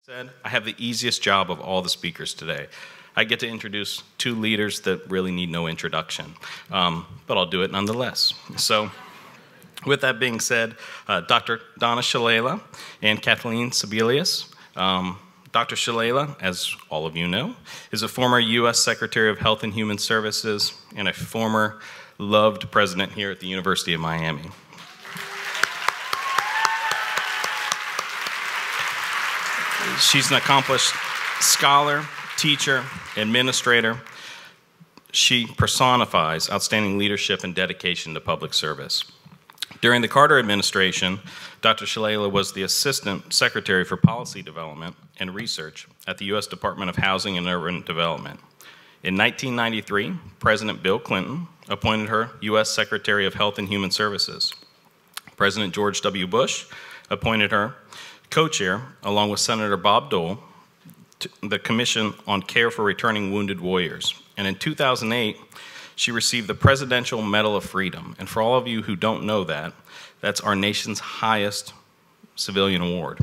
said, I have the easiest job of all the speakers today. I get to introduce two leaders that really need no introduction, but I'll do it nonetheless. So, with that being said, Dr. Donna Shalala and Kathleen Sebelius. Dr. Shalala, as all of you know, is a former U.S. Secretary of Health and Human Services and a former loved president here at the University of Miami. She's an accomplished scholar, teacher, administrator. She personifies outstanding leadership and dedication to public service. During the Carter administration, Dr. Shalala was the Assistant Secretary for Policy Development and Research at the U.S. Department of Housing and Urban Development. In 1993, President Bill Clinton appointed her U.S. Secretary of Health and Human Services. President George W. Bush appointed her co-chair, along with Senator Bob Dole, to the Commission on Care for Returning Wounded Warriors. And in 2008, she received the Presidential Medal of Freedom. And for all of you who don't know that, that's our nation's highest civilian award.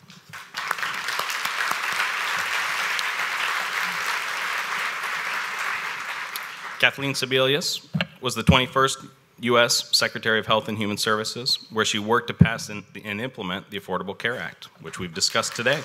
Kathleen Sebelius was the 21st U.S. Secretary of Health and Human Services, where she worked to pass and implement the Affordable Care Act, which we've discussed today.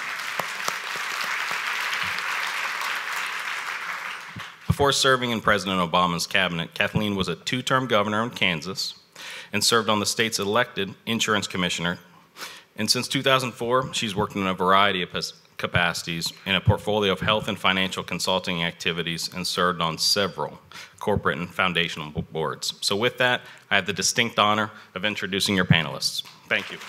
Before serving in President Obama's cabinet, Kathleen was a two-term governor in Kansas and served on the state's elected insurance commissioner. And since 2004, she's worked in a variety of capacities in a portfolio of health and financial consulting activities and served on several corporate and foundational boards. So with that, I have the distinct honor of introducing your panelists. Thank you.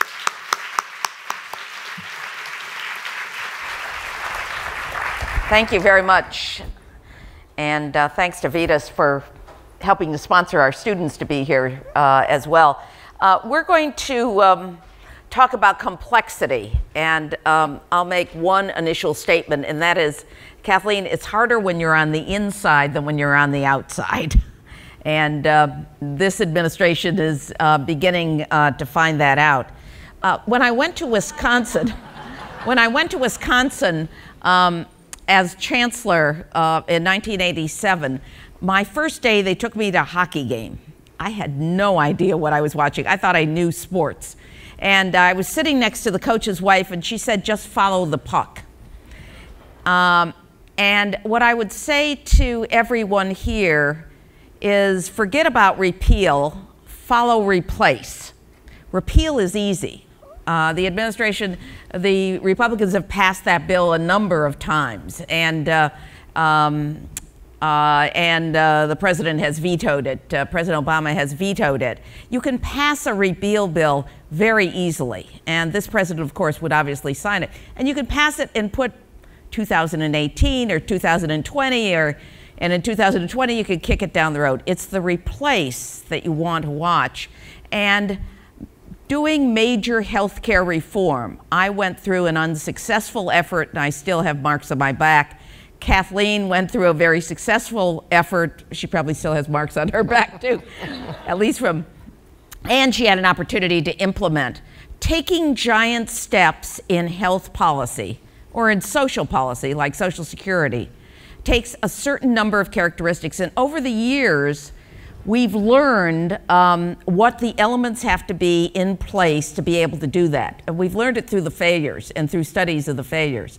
Thank you very much. And thanks to Vitas for helping to sponsor our students to be here as well. We're going to talk about complexity, and I'll make one initial statement, and that is, Kathleen, it's harder when you're on the inside than when you're on the outside. And this administration is beginning to find that out. When I went to Wisconsin, as chancellor in 1987, my first day they took me to a hockey game. I had no idea what I was watching. I thought I knew sports. And I was sitting next to the coach's wife, and she said, just follow the puck. And what I would say to everyone here is forget about repeal, follow replace. Repeal is easy. The administration, the Republicans have passed that bill a number of times, and the president has vetoed it. President Obama has vetoed it. You can pass a repeal bill very easily, and this president, of course, would obviously sign it. And you can pass it and put 2018 or 2020, and in 2020 you could kick it down the road. It's the replace that you want to watch. And doing major healthcare reform, I went through an unsuccessful effort, and I still have marks on my back. Kathleen went through a very successful effort. She probably still has marks on her back too, at least from, and she had an opportunity to implement. Taking giant steps in health policy or in social policy, like Social Security, takes a certain number of characteristics. And over the years, we've learned what the elements have to be in place to be able to do that. And we've learned it through the failures and through studies of the failures.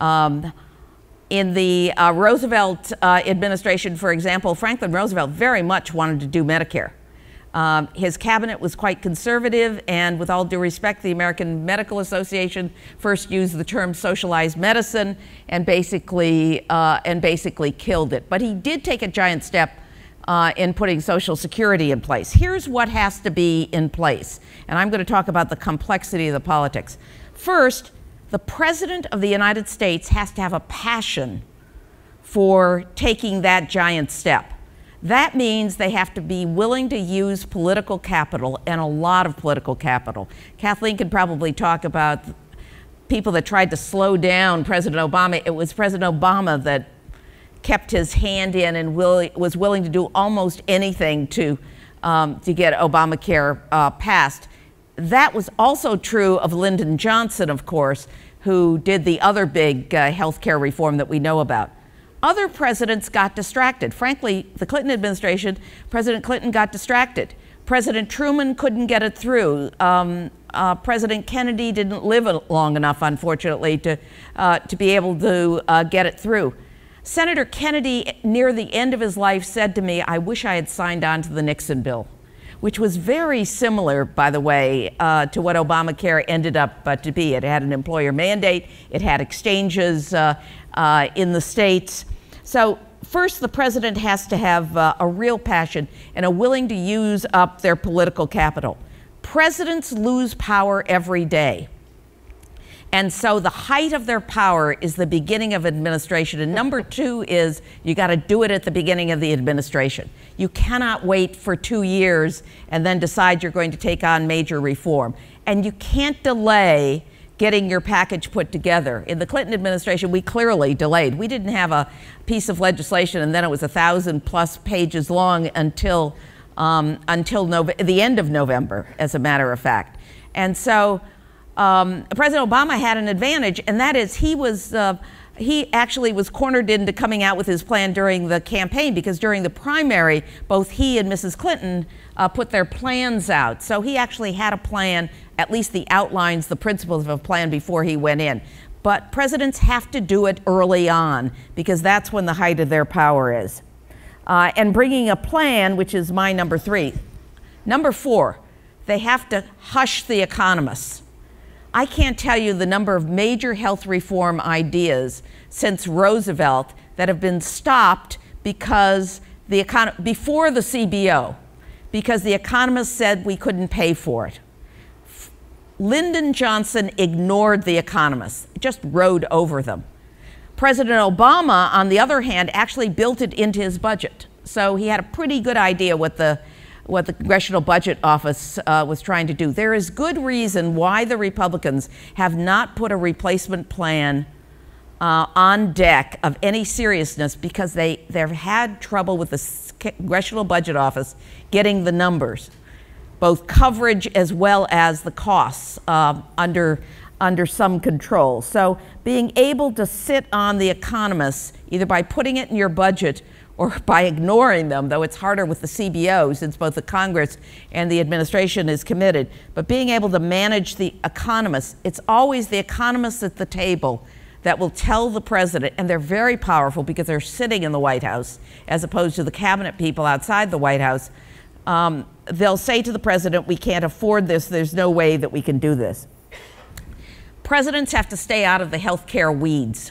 In the Roosevelt administration, for example, Franklin Roosevelt very much wanted to do Medicare. His cabinet was quite conservative, and with all due respect, the American Medical Association first used the term socialized medicine and basically killed it. But he did take a giant step in putting Social Security in place. Here's what has to be in place, and I'm going to talk about the complexity of the politics. First, the President of the United States has to have a passion for taking that giant step. That means they have to be willing to use political capital, and a lot of political capital. Kathleen could probably talk about people that tried to slow down President Obama. It was President Obama that kept his hand in and was willing to do almost anything to get Obamacare passed. That was also true of Lyndon Johnson, of course, who did the other big health care reform that we know about. Other presidents got distracted. Frankly, the Clinton administration, President Clinton got distracted. President Truman couldn't get it through. President Kennedy didn't live long enough, unfortunately, to be able to get it through. Senator Kennedy, near the end of his life, said to me, "I wish I had signed on to the Nixon bill," which was very similar, by the way, to what Obamacare ended up to be. It had an employer mandate. It had exchanges in the states. So first, the president has to have a real passion and a willing to use up their political capital. Presidents lose power every day. And so the height of their power is the beginning of administration. And number two is you got to do it at the beginning of the administration. You cannot wait for 2 years and then decide you're going to take on major reform. And you can't delay getting your package put together. In the Clinton administration, we clearly delayed. We didn't have a piece of legislation and then it was 1,000+ pages long until the end of November, as a matter of fact. And so President Obama had an advantage, and that is he actually was cornered into coming out with his plan during the campaign, because during the primary, both he and Mrs. Clinton put their plans out. So he actually had a plan, at least the outlines, the principles of a plan before he went in. But presidents have to do it early on, because that's when the height of their power is. And bringing a plan, which is my number 3. Number 4, they have to hush the economists. I can't tell you the number of major health reform ideas since Roosevelt that have been stopped because before the CBO, because the economists said we couldn't pay for it. Lyndon Johnson ignored the economists, just rode over them. President Obama, on the other hand, actually built it into his budget. So he had a pretty good idea what the Congressional Budget Office was trying to do. There is good reason why the Republicans have not put a replacement plan on deck of any seriousness, because they've had trouble with the Congressional Budget Office getting the numbers, both coverage as well as the costs under some control. So being able to sit on the economists, either by putting it in your budget or by ignoring them, though it's harder with the CBO since both the Congress and the administration is committed, but being able to manage the economists, it's always the economists at the table that will tell the president, and they're very powerful because they're sitting in the White House as opposed to the cabinet people outside the White House. They'll say to the president, we can't afford this, there's no way that we can do this. Presidents have to stay out of the healthcare weeds.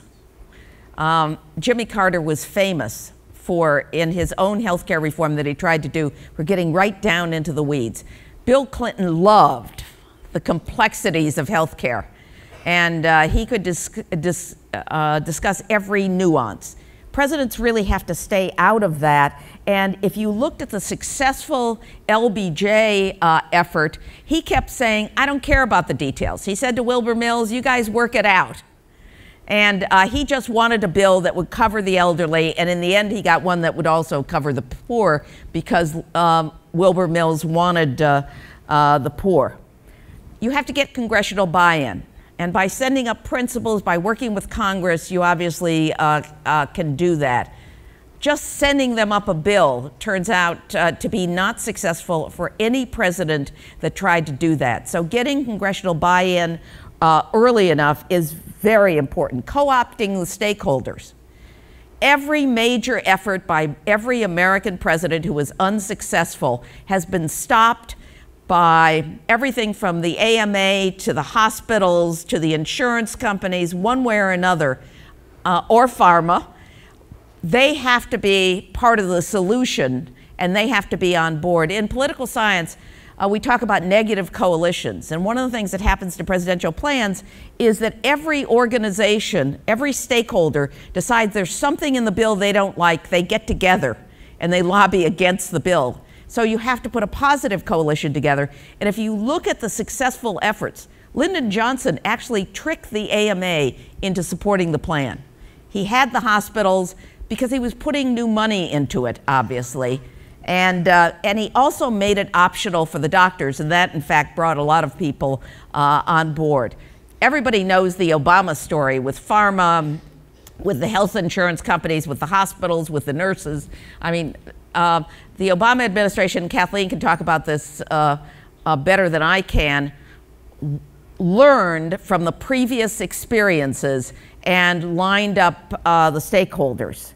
Jimmy Carter was famous in his own healthcare reform that he tried to do, for getting right down into the weeds. Bill Clinton loved the complexities of healthcare, and he could discuss every nuance. Presidents really have to stay out of that. And if you looked at the successful LBJ effort, he kept saying, I don't care about the details. He said to Wilbur Mills, you guys work it out. And he just wanted a bill that would cover the elderly, and in the end he got one that would also cover the poor, because Wilbur Mills wanted the poor. You have to get congressional buy-in, and by sending up principles, by working with Congress, you obviously can do that. Just sending them up a bill turns out to be not successful for any president that tried to do that. So getting congressional buy-in early enough is very important. Co-opting the stakeholders. Every major effort by every American president who was unsuccessful has been stopped by everything from the AMA to the hospitals to the insurance companies, one way or another, or pharma. They have to be part of the solution, and they have to be on board. In political science, we talk about negative coalitions, and one of the things that happens to presidential plans is that every organization, every stakeholder decides there's something in the bill they don't like, they get together and they lobby against the bill. So you have to put a positive coalition together, and if you look at the successful efforts, Lyndon Johnson actually tricked the AMA into supporting the plan. He had the hospitals because he was putting new money into it, obviously. And he also made it optional for the doctors, and that, in fact, brought a lot of people on board. everybody knows the Obama story with pharma, with the health insurance companies, with the hospitals, with the nurses. I mean, the Obama administration, Kathleen can talk about this better than I can, learned from the previous experiences and lined up the stakeholders.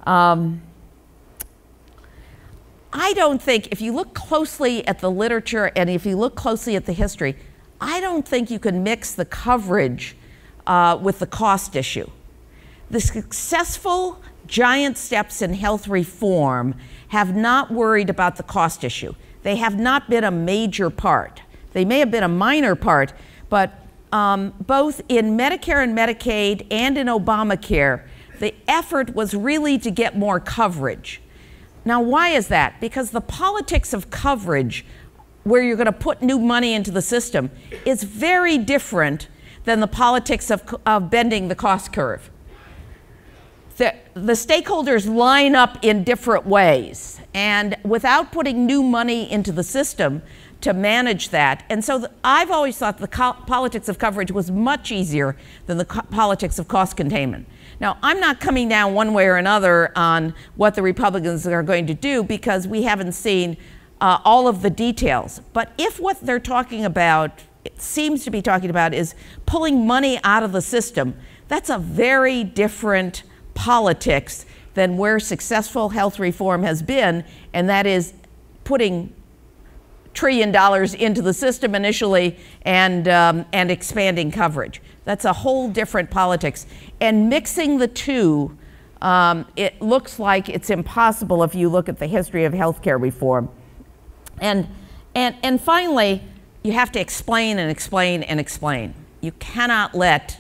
I don't think, if you look closely at the literature and if you look closely at the history, I don't think you can mix the coverage with the cost issue. The successful giant steps in health reform have not worried about the cost issue. They have not been a major part. They may have been a minor part, but both in Medicare and Medicaid and in Obamacare, the effort was really to get more coverage. Now, why is that? Because the politics of coverage, where you're going to put new money into the system, is very different than the politics of bending the cost curve. The stakeholders line up in different ways, and without putting new money into the system to manage that. And so I've always thought the politics of coverage was much easier than the politics of cost containment. Now, I'm not coming down one way or another on what the Republicans are going to do because we haven't seen all of the details. But if what they're talking about, it seems to be talking about, is pulling money out of the system, that's a very different politics than where successful health reform has been, and that is putting $1 trillion into the system initially and expanding coverage. That's a whole different politics. And mixing the two, it looks like it's impossible if you look at the history of healthcare reform. And finally, you have to explain and explain and explain. You cannot let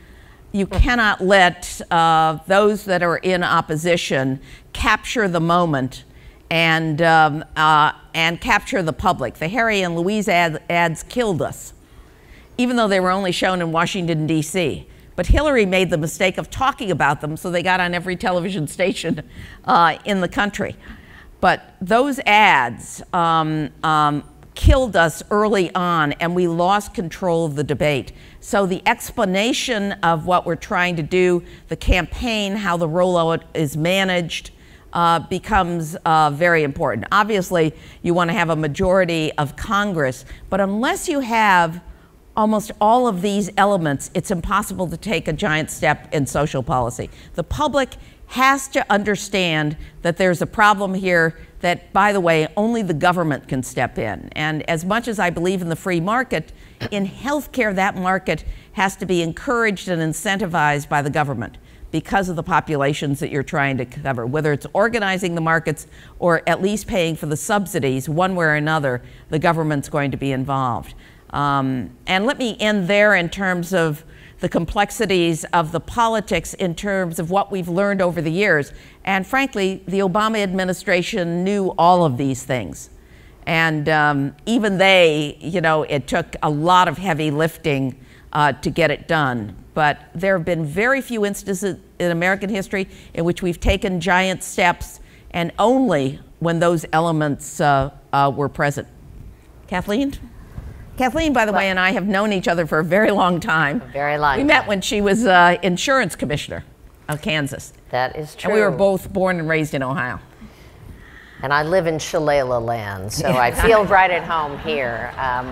those that are in opposition capture the moment and capture the public. The Harry and Louise ads killed us, even though they were only shown in Washington, D.C. But Hillary made the mistake of talking about them, so they got on every television station in the country. But those ads killed us early on, and we lost control of the debate. So the explanation of what we're trying to do, the campaign, how the rollout is managed, becomes very important. Obviously, you want to have a majority of Congress, but unless you have almost all of these elements, it's impossible to take a giant step in social policy. The public has to understand that there's a problem here that, by the way, only the government can step in. And as much as I believe in the free market, in healthcare, that market has to be encouraged and incentivized by the government because of the populations that you're trying to cover. Whether it's organizing the markets or at least paying for the subsidies, one way or another, the government's going to be involved. And let me end there in terms of the complexities of the politics in terms of what we've learned over the years. And frankly, the Obama administration knew all of these things. And even they, you know, it took a lot of heavy lifting to get it done. But there have been very few instances in American history in which we've taken giant steps, and only when those elements were present. Kathleen? Kathleen, by the way, and I have known each other for a very long time. A very long time. We met when she was insurance commissioner of Kansas. That is true. And we were both born and raised in Ohio. And I live in Shalala land, so I feel right at home here.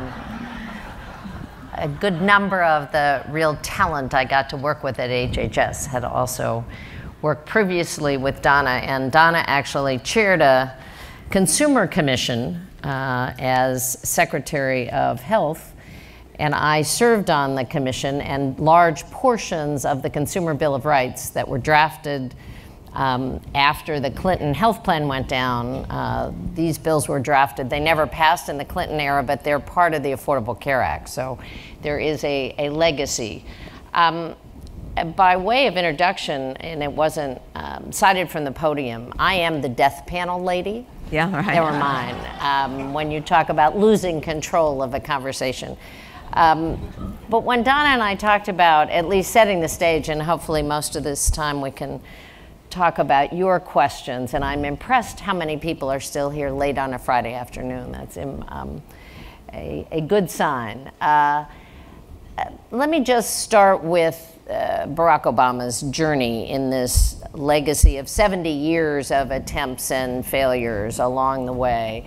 A good number of the real talent I got to work with at HHS had also worked previously with Donna, and Donna actually chaired a consumer commission as Secretary of Health, and I served on the commission, and large portions of the Consumer Bill of Rights that were drafted after the Clinton health plan went down, these bills were drafted. They never passed in the Clinton era, but they're part of the Affordable Care Act, so there is a legacy. By way of introduction, and it wasn't cited from the podium, I am the death panel lady. Yeah, right. Never mind. When you talk about losing control of a conversation. But when Donna and I talked about at least setting the stage, and hopefully most of this time we can talk about your questions, and I'm impressed how many people are still here late on a Friday afternoon. That's a good sign. let me just start with Barack Obama's journey in this legacy of 70 years of attempts and failures along the way.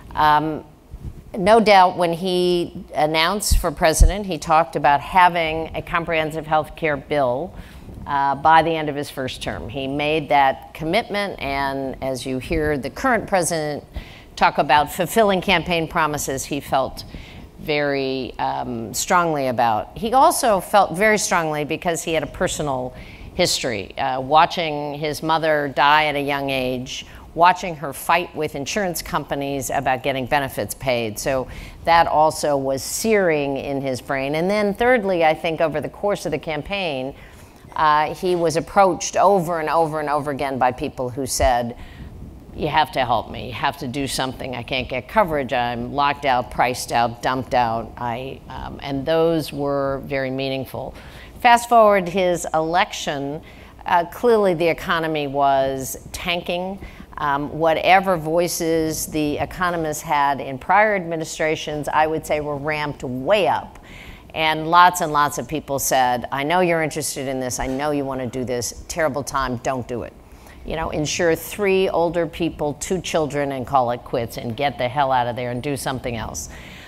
No doubt when he announced for president, he talked about having a comprehensive health care bill by the end of his first term. He made that commitment, and as you hear the current president talk about fulfilling campaign promises, he felt very strongly about. He also felt very strongly because he had a personal history, watching his mother die at a young age, watching her fight with insurance companies about getting benefits paid. So that also was searing in his brain. And then thirdly, I think over the course of the campaign, he was approached over and over and over again by people who said, you have to help me, you have to do something, I can't get coverage, I'm locked out, priced out, dumped out, and those were very meaningful. Fast forward his election, clearly the economy was tanking. Whatever voices the economists had in prior administrations, I would say were ramped way up. And lots of people said, I know you're interested in this, I know you want to do this, terrible time, don't do it. You know, insure 3 older people, 2 children, and call it quits and get the hell out of there and do something else.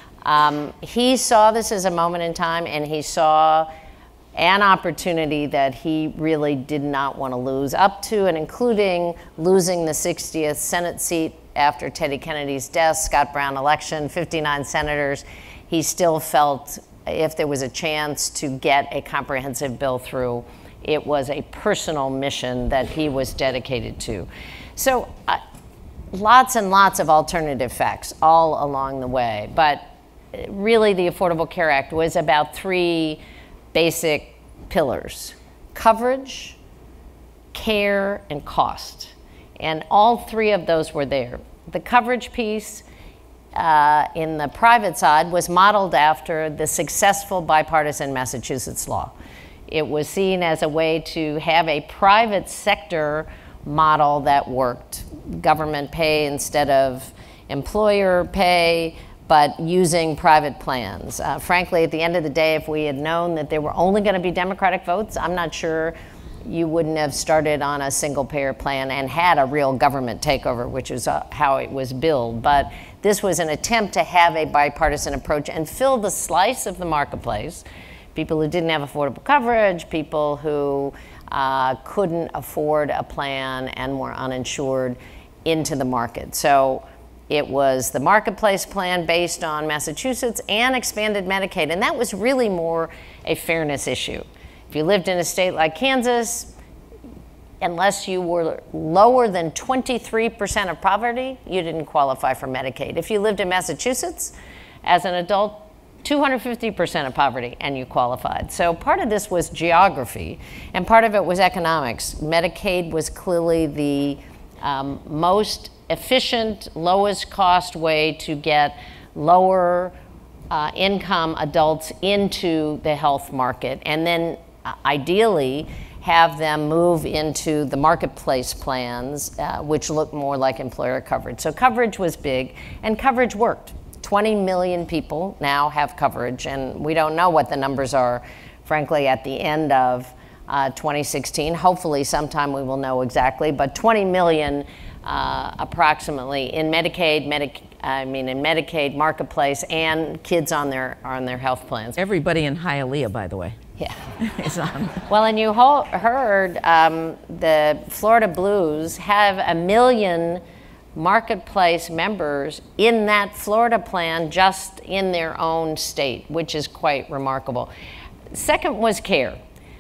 He saw this as a moment in time, and he saw an opportunity that he really did not want to lose, up to and including losing the 60th Senate seat after Teddy Kennedy's death, Scott Brown election, 59 senators. He still felt if there was a chance to get a comprehensive bill through, it was a personal mission that he was dedicated to. So lots and lots of alternative facts all along the way. But really the Affordable Care Act was about 3 basic pillars: coverage, care, and cost. And all 3 of those were there. The coverage piece in the private side was modeled after the successful bipartisan Massachusetts law. It was seen as a way to have a private sector model that worked. Government pay instead of employer pay, but using private plans. Frankly, at the end of the day, if we had known that there were only going to be Democratic votes, I'm not sure you wouldn't have started on a single payer plan and had a real government takeover, which is how it was billed. But this was an attempt to have a bipartisan approach and fill the slice of the marketplace. People who didn't have affordable coverage, people who couldn't afford a plan and were uninsured into the market. So it was the marketplace plan based on Massachusetts and expanded Medicaid. And that was really more a fairness issue. If you lived in a state like Kansas, unless you were lower than 23% of poverty, you didn't qualify for Medicaid. If you lived in Massachusetts as an adult, 250% of poverty, and you qualified. So part of this was geography, and part of it was economics. Medicaid was clearly the most efficient, lowest cost way to get lower income adults into the health market, and then ideally have them move into the marketplace plans, which look more like employer coverage. So coverage was big, and coverage worked. 20 million people now have coverage, and we don't know what the numbers are, frankly, at the end of 2016. Hopefully sometime we will know exactly, but 20 million approximately in Medicaid, in Medicaid marketplace, and kids on their health plans. Everybody in Hialeah, by the way. Yeah. Is on. Well, and you heard the Florida Blues have 1 million marketplace members in that Florida plan just in their own state, which is quite remarkable. Second was care.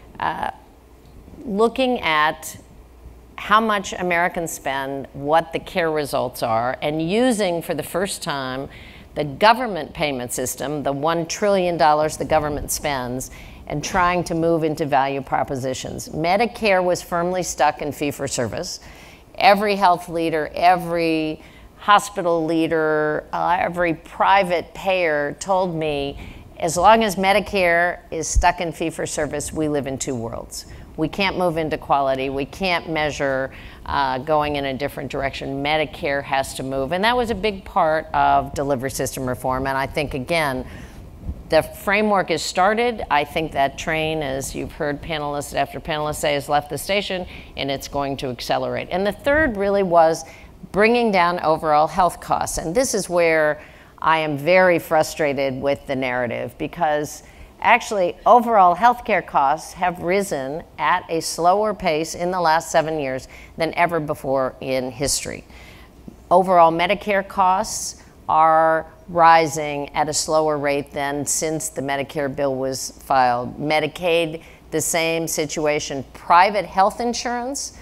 Looking at how much Americans spend, what the care results are, and using for the first time the government payment system, the $1 trillion the government spends, and trying to move into value propositions. Medicare was firmly stuck in fee-for-service. Every health leader, every hospital leader, every private payer told me, as long as Medicare is stuck in fee-for-service, we live in 2 worlds. We can't move into quality. We can't measure going in a different direction. Medicare has to move. And that was a big part of delivery system reform. And I think, again, The framework is started. I think that train, as you've heard panelists after panelists say, has left the station, and it's going to accelerate. And the third really was bringing down overall health costs. And this is where I am very frustrated with the narrative, because actually overall healthcare costs have risen at a slower pace in the last 7 years than ever before in history. Overall Medicare costs are rising at a slower rate than since the Medicare bill was filed. Medicaid, the same situation. Private health insurance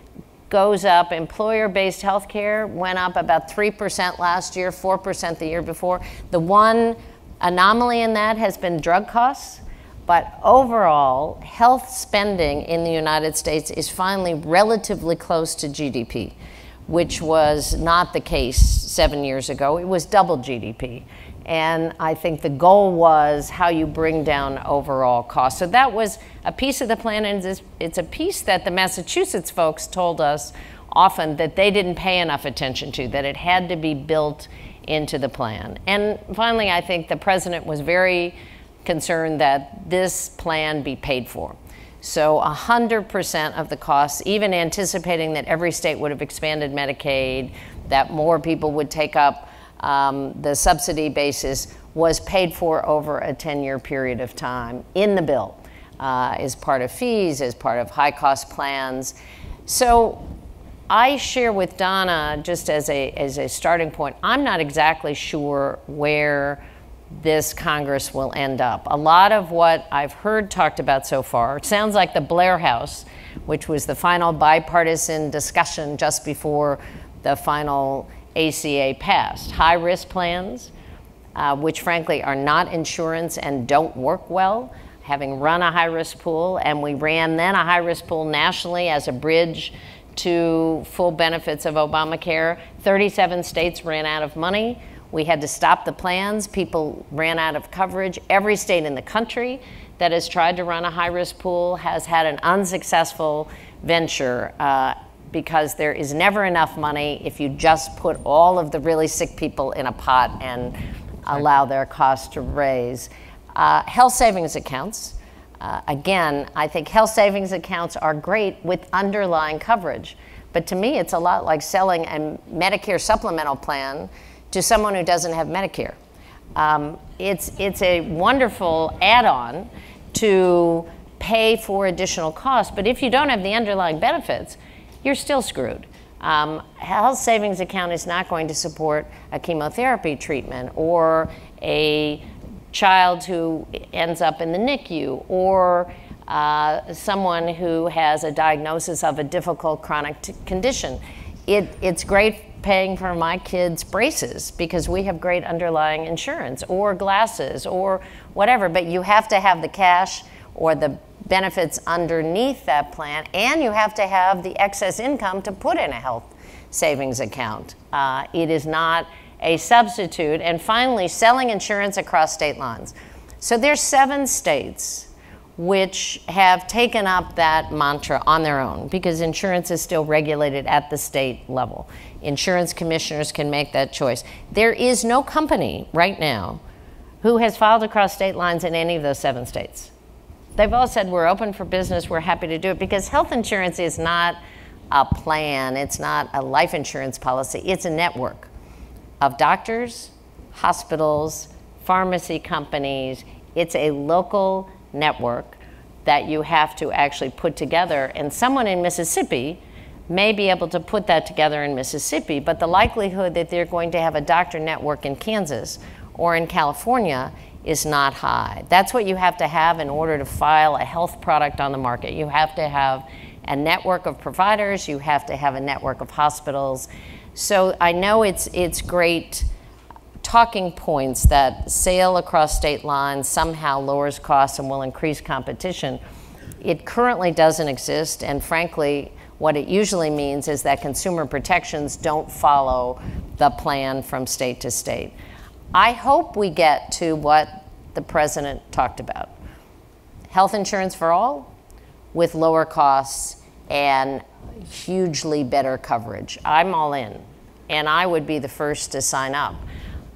goes up. Employer-based health care went up about 3% last year, 4% the year before. The one anomaly in that has been drug costs, but overall health spending in the United States is finally relatively close to GDP, which was not the case 7 years ago. It was double GDP. And I think the goal was how you bring down overall costs. So that was a piece of the plan, and it's a piece that the Massachusetts folks told us often that they didn't pay enough attention to, that it had to be built into the plan. And finally, I think the president was very concerned that this plan be paid for. So 100% of the costs, even anticipating that every state would have expanded Medicaid, that more people would take up the subsidy basis, was paid for over a 10-year period of time in the bill, as part of fees, as part of high-cost plans. So I share with Donna, just as a starting point, I'm not exactly sure where this Congress will end up. A lot of what I've heard talked about so far, it sounds like the Blair House, which was the final bipartisan discussion just before the final ACA passed. High-risk plans, which frankly are not insurance and don't work well, having run a high-risk pool, and we ran then a high-risk pool nationally as a bridge to full benefits of Obamacare. 37 states ran out of money. We had to stop the plans. People ran out of coverage. Every state in the country that has tried to run a high-risk pool has had an unsuccessful venture, because there is never enough money if you just put all of the really sick people in a pot and allow their costs to raise. Health savings accounts. Again, I think health savings accounts are great with underlying coverage. But to me, it's a lot like selling a Medicare supplemental plan to someone who doesn't have Medicare. It's a wonderful add-on to pay for additional costs, but if you don't have the underlying benefits, you're still screwed. Health savings account is not going to support a chemotherapy treatment or a child who ends up in the NICU or someone who has a diagnosis of a difficult chronic condition. It's great paying for my kids' braces because we have great underlying insurance, or glasses, or whatever, but you have to have the cash or the benefits underneath that plan, and you have to have the excess income to put in a health savings account. It is not a substitute. And finally, selling insurance across state lines. So there's 7 states which have taken up that mantra on their own, because insurance is still regulated at the state level. Insurance commissioners can make that choice. There is no company right now who has filed across state lines in any of those 7 states. They've all said, we're open for business, we're happy to do it, because health insurance is not a plan, it's not a life insurance policy, it's a network of doctors, hospitals, pharmacy companies. It's a local network that you have to actually put together, and someone in Mississippi may be able to put that together in Mississippi, but the likelihood that they're going to have a doctor network in Kansas or in California is not high. That's what you have to have in order to file a health product on the market. You have to have a network of providers, you have to have a network of hospitals. So I know it's great talking points that sale across state lines somehow lowers costs and will increase competition. It currently doesn't exist, and frankly, what it usually means is that consumer protections don't follow the plan from state to state. I hope we get to what the president talked about. Health insurance for all with lower costs and hugely better coverage. I'm all in, and I would be the first to sign up.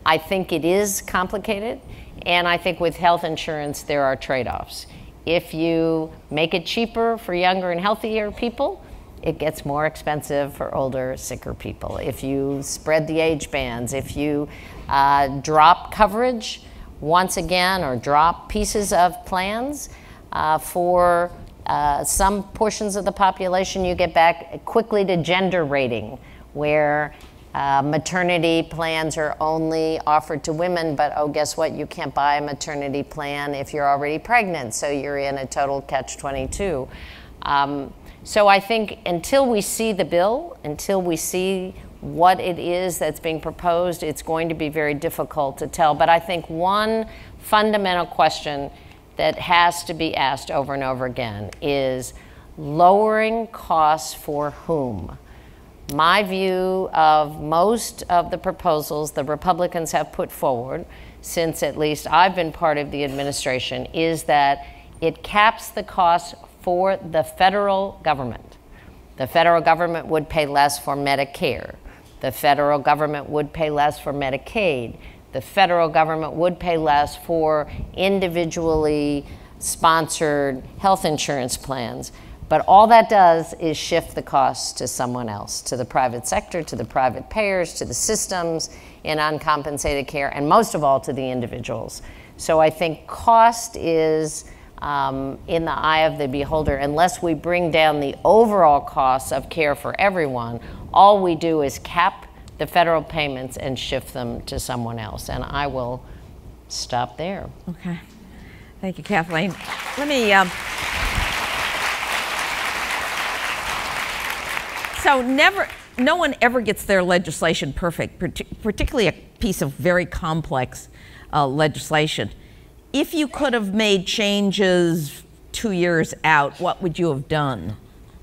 I think it is complicated, and I think with health insurance there are trade-offs. If you make it cheaper for younger and healthier people, it gets more expensive for older, sicker people. If you spread the age bands, if you drop coverage once again, or drop pieces of plans for some portions of the population, you get back quickly to gender rating, where maternity plans are only offered to women, but oh, guess what? You can't buy a maternity plan if you're already pregnant, so you're in a total catch-22. So I think until we see the bill, until we see what it is that's being proposed, it's going to be very difficult to tell. But I think one fundamental question that has to be asked over and over again is lowering costs for whom? My view of most of the proposals the Republicans have put forward, since at least I've been part of the administration, is that it caps the costs for the federal government. The federal government would pay less for Medicare. The federal government would pay less for Medicaid. The federal government would pay less for individually sponsored health insurance plans. But all that does is shift the costs to someone else, to the private sector, to the private payers, to the systems in uncompensated care, and most of all to the individuals. So I think cost is in the eye of the beholder. Unless we bring down the overall costs of care for everyone, all we do is cap the federal payments and shift them to someone else. And I will stop there. Okay. Thank you, Kathleen. Let me, so no one ever gets their legislation perfect, particularly a piece of very complex legislation. If you could have made changes 2 years out, what would you have done?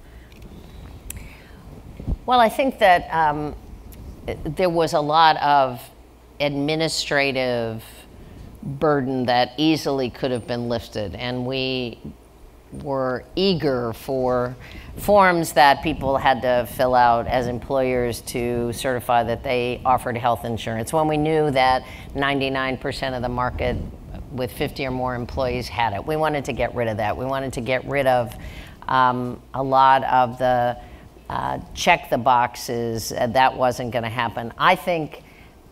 Well, I think that there was a lot of administrative burden that easily could have been lifted, and we were eager for forms that people had to fill out as employers to certify that they offered health insurance, when we knew that 99% of the market with 50 or more employees had it. We wanted to get rid of that. We wanted to get rid of a lot of the check the boxes. That wasn't going to happen. I think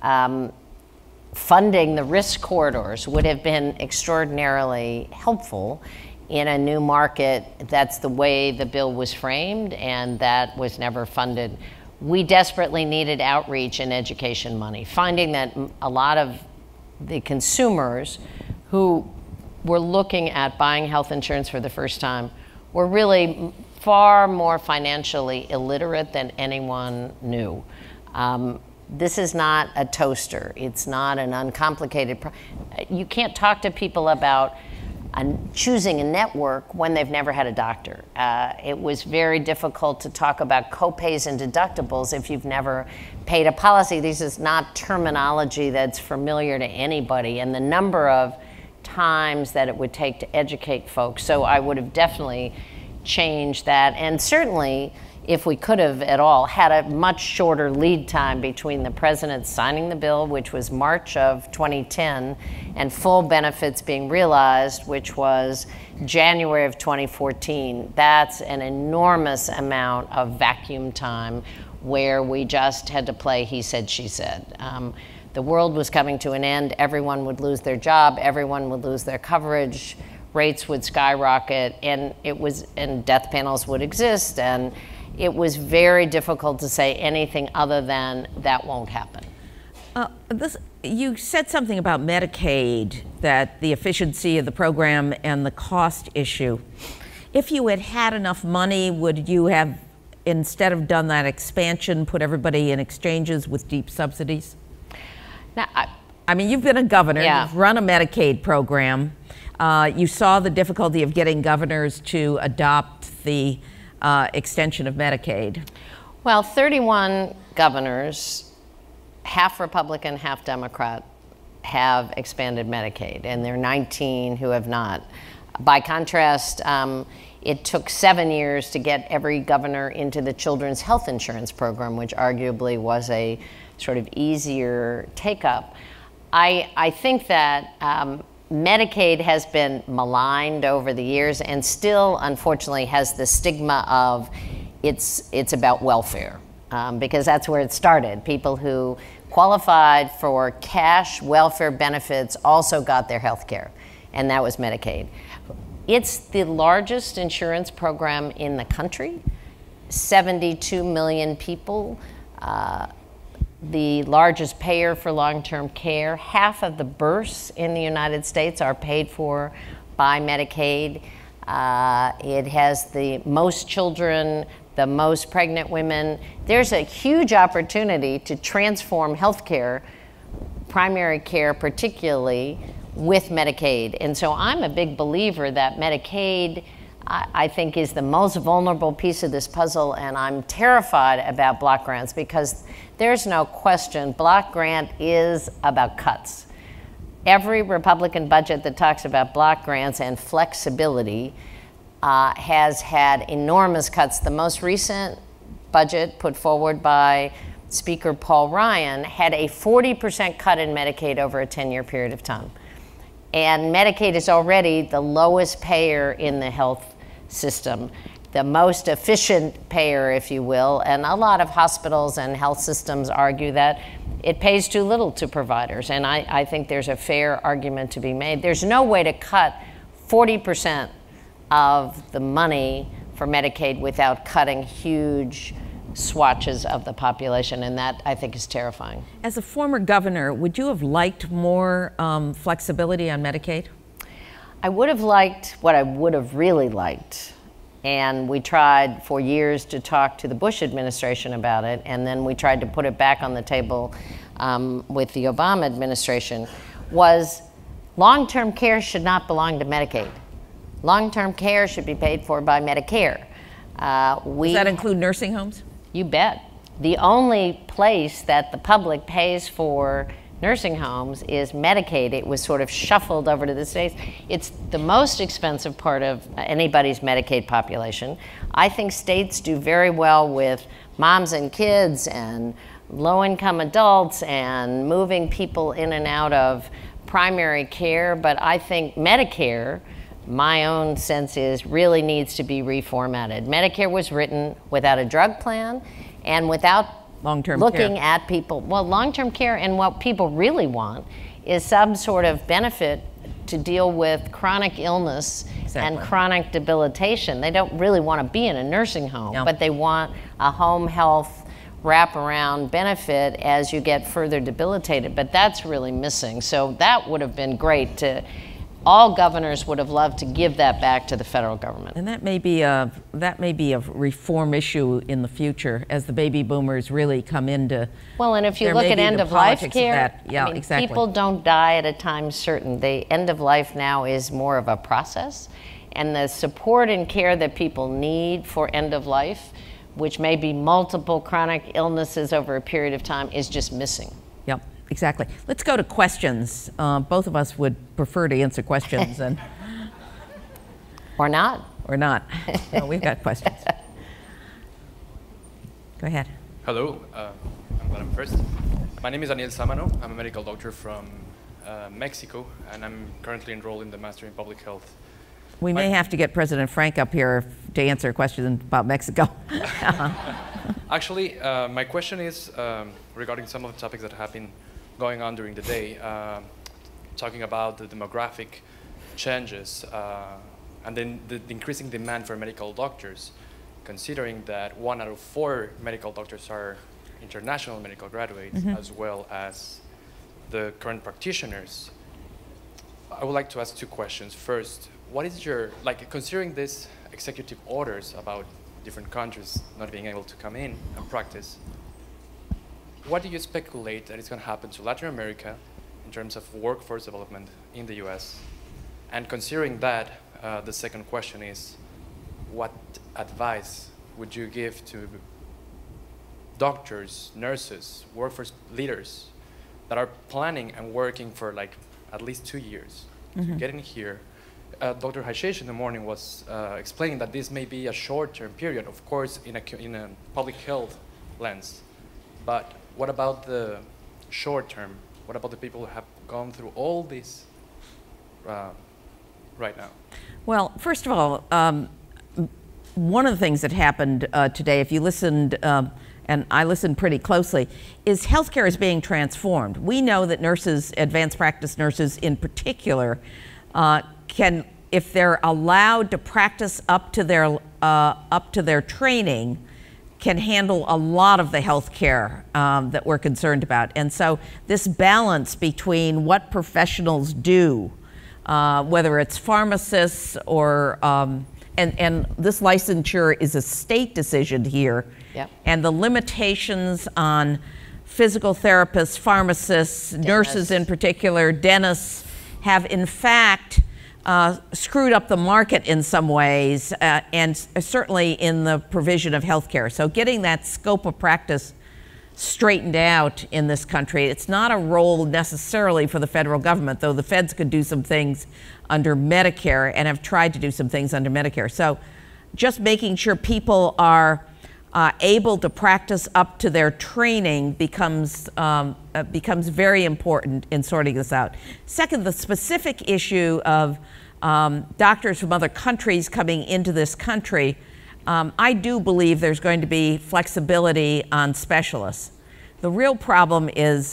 funding the risk corridors would have been extraordinarily helpful in a new market. That's the way the bill was framed, and that was never funded. We desperately needed outreach and education money, finding that a lot of the consumers who were looking at buying health insurance for the first time were really far more financially illiterate than anyone knew. This is not a toaster. It's not an uncomplicated you can't talk to people about choosing a network when they've never had a doctor. It was very difficult to talk about copays and deductibles if you've never paid a policy. This is not terminology that's familiar to anybody, and the number of times that it would take to educate folks. So I would have definitely changed that, and certainly, if we could have at all, had a much shorter lead time between the president signing the bill, which was March of 2010, and full benefits being realized, which was January of 2014. That's an enormous amount of vacuum time where we just had to play he said, she said. The world was coming to an end. Everyone would lose their job. Everyone would lose their coverage. Rates would skyrocket, and death panels would exist, and it was very difficult to say anything other than that won't happen. You said something about Medicaid, that the efficiency of the program and the cost issue. If you had had enough money, would you have, instead of done that expansion, put everybody in exchanges with deep subsidies? Now, I mean, you've been a governor, yeah. You've run a Medicaid program. You saw the difficulty of getting governors to adopt the extension of Medicaid. Well, 31 governors, half Republican, half Democrat, have expanded Medicaid, and there are 19 who have not. By contrast, it took 7 years to get every governor into the Children's Health Insurance Program, which arguably was a sort of easier take-up. I think that Medicaid has been maligned over the years and still, unfortunately, has the stigma of it's about welfare, because that's where it started. People who qualified for cash welfare benefits also got their health care, and that was Medicaid. It's the largest insurance program in the country, 72 million people. The largest payer for long-term care. Half of the births in the United States are paid for by Medicaid. It has the most children, the most pregnant women. There's a huge opportunity to transform healthcare, primary care particularly, with Medicaid. And so I'm a big believer that Medicaid, I think, is the most vulnerable piece of this puzzle, and I'm terrified about block grants because there's no question block grant is about cuts. Every Republican budget that talks about block grants and flexibility has had enormous cuts. The most recent budget put forward by Speaker Paul Ryan had a 40% cut in Medicaid over a 10-year period of time. And Medicaid is already the lowest payer in the health system, the most efficient payer, if you will, and a lot of hospitals and health systems argue that it pays too little to providers, and I think there's a fair argument to be made. There's no way to cut 40% of the money for Medicaid without cutting huge swatches of the population, and that, I think, is terrifying. As a former governor, would you have liked more flexibility on Medicaid? I would have liked what I would have really liked, and we tried for years to talk to the Bush administration about it, and then we tried to put it back on the table with the Obama administration, was long-term care should not belong to Medicaid. Long-term care should be paid for by Medicare. Does that include nursing homes? You bet. The only place that the public pays for nursing homes is Medicaid. It was sort of shuffled over to the states. It's the most expensive part of anybody's Medicaid population. I think states do very well with moms and kids and low-income adults and moving people in and out of primary care, but I think Medicare, my own sense is, really needs to be reformatted. Medicare was written without a drug plan and without looking at people. Well, long-term care, and what people really want is some sort of benefit to deal with chronic illness and chronic debilitation. They don't really want to be in a nursing home, but they want a home health wraparound benefit as you get further debilitated. But that's really missing. So that would have been great to. All governors would have loved to give that back to the federal government. And that may be a reform issue in the future as the baby boomers really come into. Well, and if you look at end-of-life care, exactly. People don't die at a time certain. The end of life now is more of a process, and the support and care that people need for end of life, which may be multiple chronic illnesses over a period of time, is just missing. Yep. Exactly. Let's go to questions. Both of us would prefer to answer questions, and or not. Or not. No, we've got questions. Go ahead. Hello. I'm glad I'm first. My name is Daniel Samano. I'm a medical doctor from Mexico, and I'm currently enrolled in the Master in Public Health. We may have to get President Frank up here to answer a question about Mexico. Actually, my question is regarding some of the topics that have been going on during the day, talking about the demographic changes and then the increasing demand for medical doctors, considering that 1 out of 4 medical doctors are international medical graduates, as well as the current practitioners. I would like to ask 2 questions. First, what is your, considering these executive orders about different countries not being able to come in and practice, what do you speculate that is going to happen to Latin America in terms of workforce development in the US? And considering that, the second question is, what advice would you give to doctors, nurses, workforce leaders that are planning and working for at least 2 years to get in here? Dr. Hashesh in the morning was explaining that this may be a short-term period, of course, in a public health lens. But what about the short term? What about the people who have gone through all this right now? Well, first of all, one of the things that happened today, if you listened, and I listened pretty closely, is healthcare is being transformed. We know that nurses, advanced practice nurses in particular, can, if they're allowed to practice up to their training, can handle a lot of the health care that we're concerned about. And so this balance between what professionals do, whether it's pharmacists or, and this licensure is a state decision here, yep. and the limitations on physical therapists, pharmacists, nurses in particular, dentists, have in fact screwed up the market in some ways, and certainly in the provision of healthcare. So getting that scope of practice straightened out in this country, it's not a role necessarily for the federal government, though the feds could do some things under Medicare and have tried to do some things under Medicare. So just making sure people are able to practice up to their training becomes very important in sorting this out. Second, the specific issue of doctors from other countries coming into this country, I do believe there's going to be flexibility on specialists. The real problem is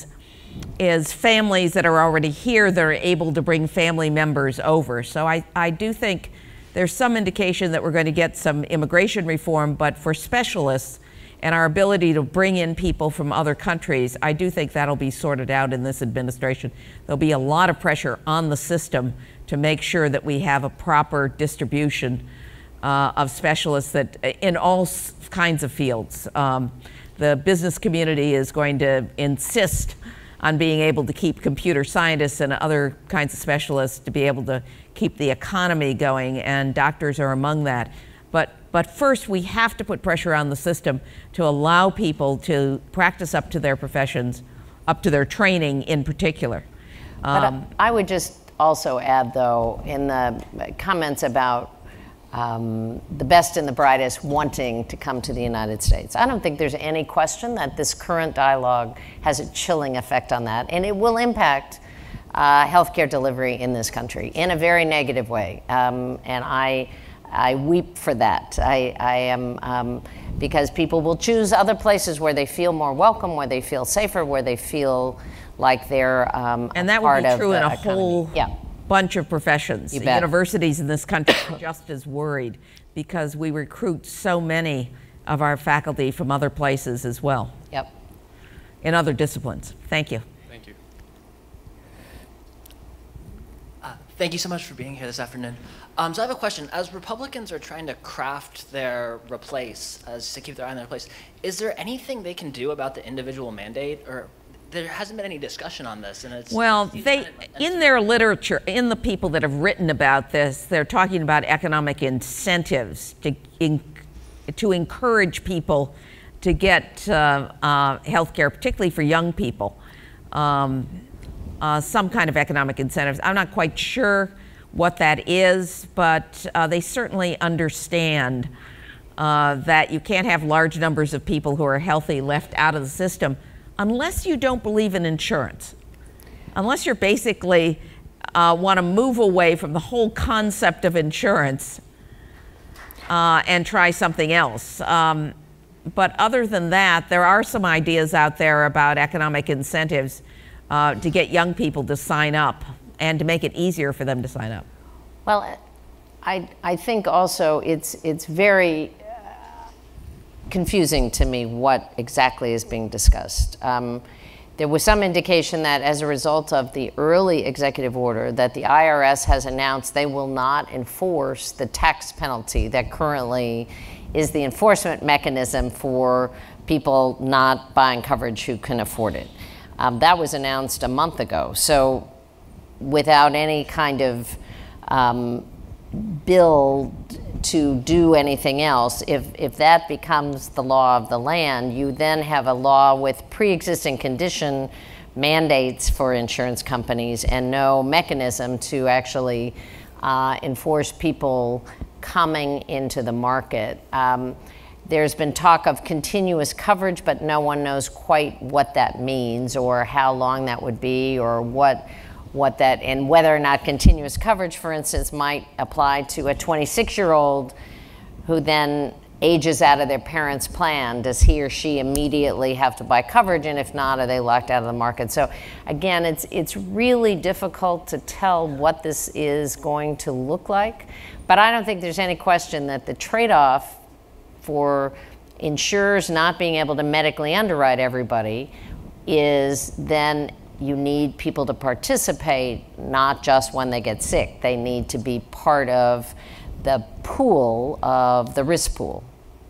families that are already here that are able to bring family members over. So I do think there's some indication that we're going to get some immigration reform, but for specialists and our ability to bring in people from other countries, I do think that'll be sorted out in this administration. There'll be a lot of pressure on the system to make sure that we have a proper distribution of specialists that in all kinds of fields. The business community is going to insist on being able to keep computer scientists and other kinds of specialists to be able to keep the economy going, and doctors are among that. But first, we have to put pressure on the system to allow people to practice up to their professions, up to their training in particular. But I would just also add, though, in the comments about the best and the brightest wanting to come to the United States. I don't think there's any question that this current dialogue has a chilling effect on that, and it will impact healthcare delivery in this country in a very negative way. And I weep for that. I am, because people will choose other places where they feel more welcome, where they feel safer, where they feel like they're and that would be true in a whole bunch of professions. The universities in this country are just as worried because we recruit so many of our faculty from other places as well. Yep. In other disciplines. Thank you. Thank you. Thank you so much for being here this afternoon. So I have a question. As Republicans are trying to craft their replace, as to keep their eye on their replace, is there anything they can do about the individual mandate, or there hasn't been any discussion on this? And it's, well, in their literature, in the people that have written about this, they're talking about economic incentives to encourage people to get health care, particularly for young people. Some kind of economic incentives. I'm not quite sure what that is, but they certainly understand that you can't have large numbers of people who are healthy left out of the system unless you don't believe in insurance. Unless you're basically want to move away from the whole concept of insurance and try something else. But other than that, there are some ideas out there about economic incentives to get young people to sign up and to make it easier for them to sign up. Well, I think also it's very confusing to me what exactly is being discussed. There was some indication that as a result of the early executive order that the IRS has announced they will not enforce the tax penalty that currently is the enforcement mechanism for people not buying coverage who can afford it. That was announced a month ago. So without any kind of bill to do anything else, if that becomes the law of the land, you then have a law with pre-existing condition mandates for insurance companies and no mechanism to actually enforce people coming into the market. There's been talk of continuous coverage, but no one knows quite what that means or how long that would be or what what that, and whether or not continuous coverage, for instance, might apply to a 26-year-old who then ages out of their parents' plan. Does he or she immediately have to buy coverage, and if not, are they locked out of the market? So again, it's really difficult to tell what this is going to look like, but I don't think there's any question that the trade-off for insurers not being able to medically underwrite everybody is then you need people to participate, not just when they get sick. They need to be part of the pool of the risk pool.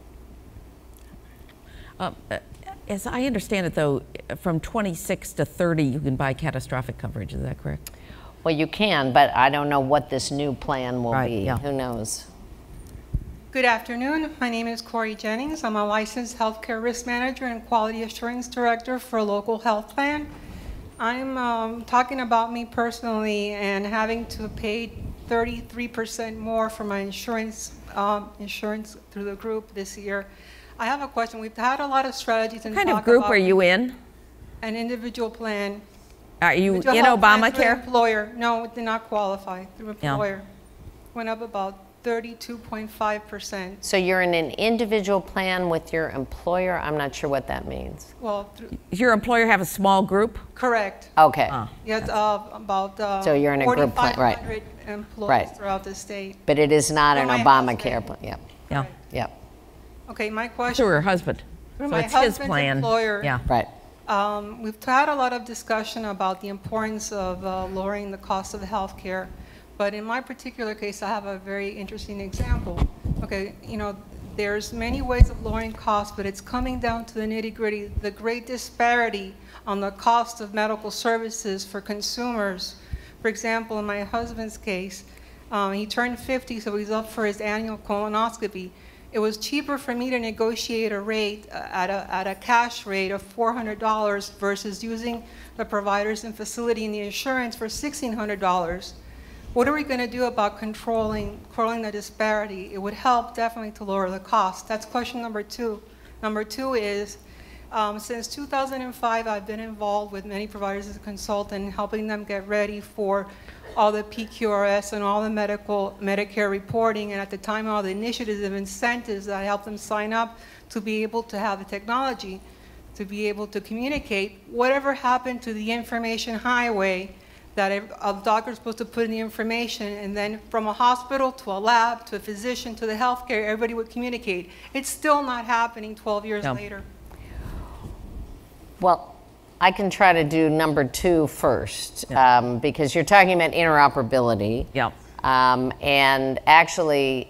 As I understand it, though, from 26 to 30, you can buy catastrophic coverage. Is that correct? Well, you can, but I don't know what this new plan will be. Yeah. Who knows? Good afternoon. My name is Corey Jennings. I'm a licensed healthcare risk manager and quality assurance director for a local health plan. I'm talking about me personally and having to pay 33% more for my insurance through the group this year. I have a question. We've had a lot of strategies and What kind of group are you in? An individual plan. Are you in Individual health plan through Obamacare? Employer. No, it did not qualify through employer. Went up about 32.5%. So you're in an individual plan with your employer? I'm not sure what that means. Well, Does your employer have a small group? correct. Okay. Yes, about So you're in a group plan, right. 4,500 employees Right. throughout the state. But it is not For an my Obamacare husband. plan. Yep. Yeah. Yep. Okay, my question. Through her husband. Through So my it's his husband's plan. employer. Yeah. Right. We've had a lot of discussion about the importance of lowering the cost of health care. But in my particular case, I have a very interesting example. Okay, there's many ways of lowering costs, but it's coming down to the nitty-gritty, the great disparity on the cost of medical services for consumers. For example, in my husband's case, he turned 50, so he's up for his annual colonoscopy. It was cheaper for me to negotiate a rate at a cash rate of $400 versus using the providers and facility and the insurance for $1,600. What are we going to do about controlling the disparity? It would help definitely to lower the cost. That's question number two. Number two is, since 2005, I've been involved with many providers as a consultant, helping them get ready for all the PQRS and all the Medicare reporting, and at the time, all the initiatives and incentives that I helped them sign up to be able to have the technology, to be able to communicate. Whatever happened to the information highway that a doctor is supposed to put in the information, and then from a hospital to a lab to a physician to the healthcare, everybody would communicate. It's still not happening 12 years later. Well, I can try to do number two first, because you're talking about interoperability. Yeah. And actually,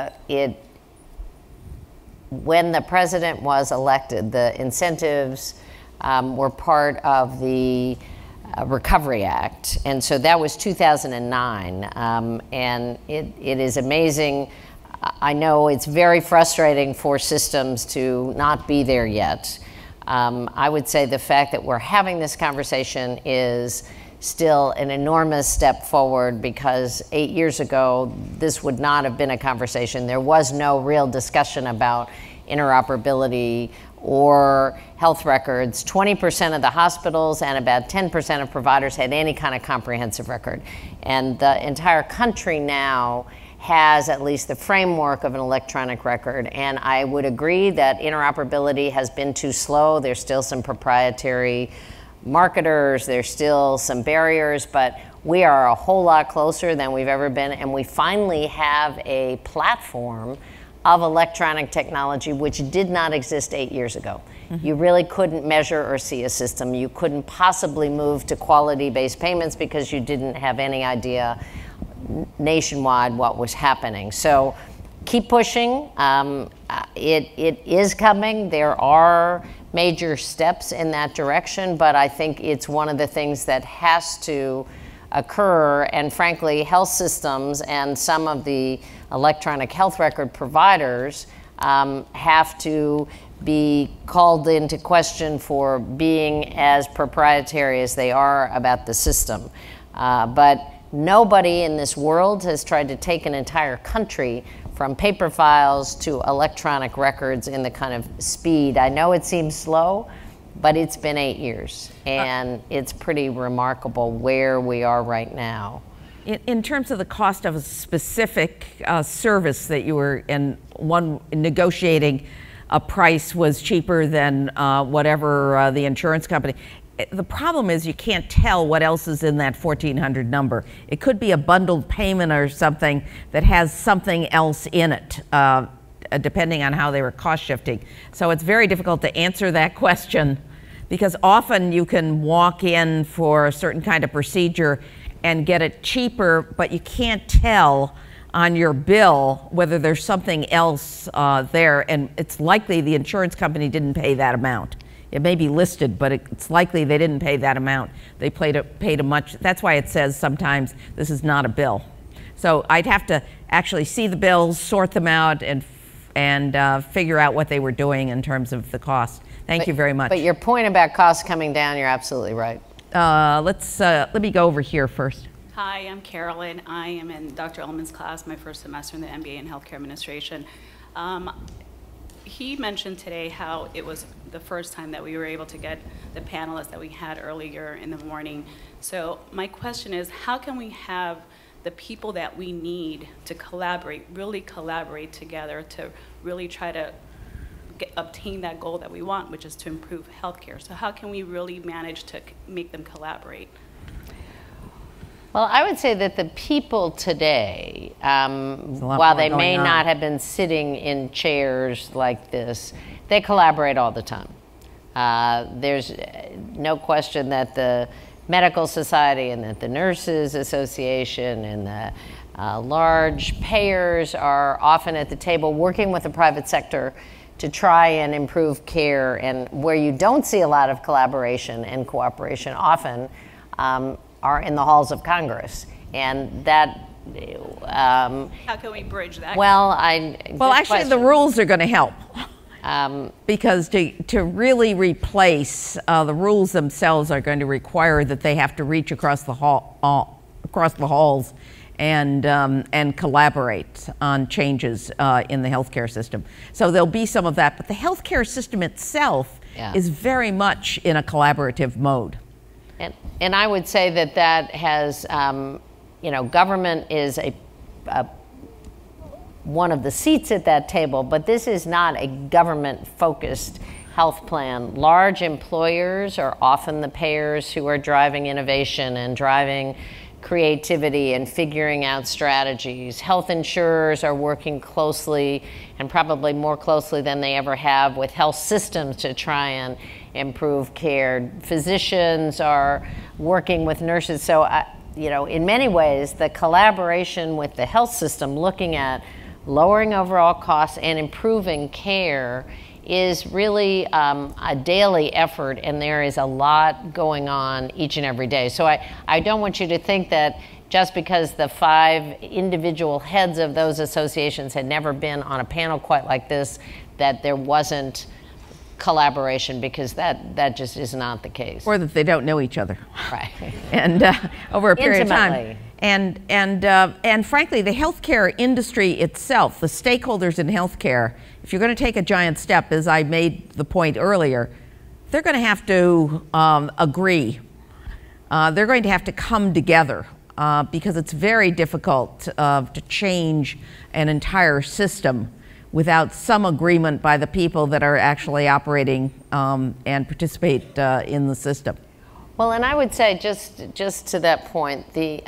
when the president was elected, the incentives were part of the Recovery Act, and so that was 2009, and it is amazing. I know it's very frustrating for systems to not be there yet. I would say the fact that we're having this conversation is still an enormous step forward, because 8 years ago, this would not have been a conversation. There was no real discussion about interoperability or health records. 20% of the hospitals and about 10% of providers had any kind of comprehensive record. And the entire country now has at least the framework of an electronic record. And I would agree that interoperability has been too slow. There's still some proprietary marketers, there's still some barriers, but we are a whole lot closer than we've ever been. And we finally have a platform of electronic technology which did not exist 8 years ago. You really couldn't measure or see a system. You couldn't possibly move to quality-based payments because you didn't have any idea nationwide what was happening. So keep pushing. It is coming. There are major steps in that direction, but I think it's one of the things that has to occur, and frankly, health systems and some of the electronic health record providers have to be called into question for being as proprietary as they are about the system. But nobody in this world has tried to take an entire country from paper files to electronic records in the kind of speed. I know it seems slow, but it's been 8 years, and it's pretty remarkable where we are right now. In terms of the cost of a specific service that you were in, one negotiating a price was cheaper than whatever the insurance company. The problem is you can't tell what else is in that 1,400 number. It could be a bundled payment or something that has something else in it, depending on how they were cost shifting. So it's very difficult to answer that question, because often you can walk in for a certain kind of procedure and get it cheaper, but you can't tell on your bill whether there's something else there, and it's likely the insurance company didn't pay that amount. It may be listed, but it's likely they didn't pay that amount. They paid a much, that's why it says sometimes this is not a bill. So I'd have to actually see the bills, sort them out, and figure out what they were doing in terms of the cost. Thank you very much. But your point about costs coming down, you're absolutely right. Let me go over here first. Hi, I'm Carolyn. I am in Dr. Ullman's class, my first semester in the MBA in Healthcare Administration. He mentioned today how it was the first time that we were able to get the panelists that we had earlier in the morning. So my question is, how can we have the people that we need to collaborate, really collaborate together to really try to obtain that goal that we want, which is to improve healthcare? So how can we really manage to make them collaborate? Well, I would say that the people today, while they may not have been sitting in chairs like this, they collaborate all the time. There's no question that the Medical Society and that the Nurses Association and the large payers are often at the table working with the private sector to try and improve care, and where you don't see a lot of collaboration and cooperation often are in the halls of Congress. And that how can we bridge that? Well, actually the rules are going to help. Because to really replace, the rules themselves are going to require that they have to reach across the halls and collaborate on changes in the healthcare system. So there'll be some of that, but the healthcare system itself is very much in a collaborative mode. And I would say that that has, government is one of the seats at that table, but this is not a government-focused health plan. Large employers are often the payers who are driving innovation and driving creativity and figuring out strategies. Health insurers are working closely, and probably more closely than they ever have, with health systems to try and improve care. Physicians are working with nurses. So, in many ways, the collaboration with the health system, looking at lowering overall costs and improving care, is really a daily effort, and there is a lot going on each and every day. So I don't want you to think that just because the 5 individual heads of those associations had never been on a panel quite like this, that there wasn't collaboration, because that just is not the case. Or that they don't know each other. Right. And over a period Intimately. of time. And frankly, the healthcare industry itself, the stakeholders in healthcare, if you're going to take a giant step, as I made the point earlier, they're going to have to agree. They're going to have to come together because it's very difficult to change an entire system without some agreement by the people that are actually operating and participate in the system. Well, and I would say, just to that point,